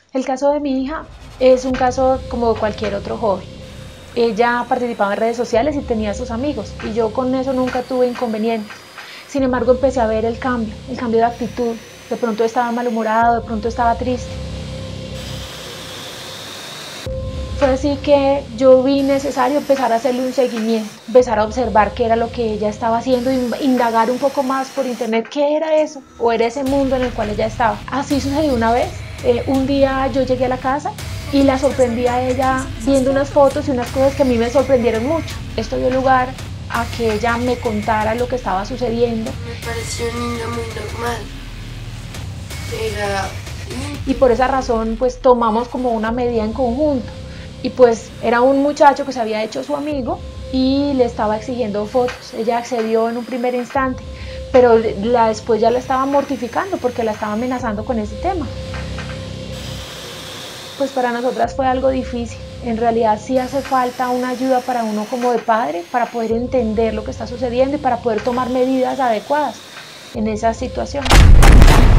El caso de mi hija es un caso como cualquier otro joven. Ella participaba en redes sociales y tenía sus amigos y yo con eso nunca tuve inconvenientes. Sin embargo, empecé a ver el cambio de actitud. De pronto estaba malhumorado, de pronto estaba triste. Fue así que yo vi necesario empezar a hacerle un seguimiento, empezar a observar qué era lo que ella estaba haciendo, indagar un poco más por internet qué era eso o era ese mundo en el cual ella estaba. Así sucedió una vez. Un día yo llegué a la casa y la sorprendí a ella viendo unas fotos y unas cosas que a mí me sorprendieron mucho. Esto dio lugar a que ella me contara lo que estaba sucediendo. Me pareció un niño muy normal. Era Y por esa razón pues tomamos como una medida en conjunto. Y pues era un muchacho que se había hecho su amigo y le estaba exigiendo fotos. Ella accedió en un primer instante, pero después ya la estaba mortificando porque la estaba amenazando con ese tema. Pues para nosotras fue algo difícil. En realidad sí hace falta una ayuda para uno como de padre, para poder entender lo que está sucediendo y para poder tomar medidas adecuadas en esa situación.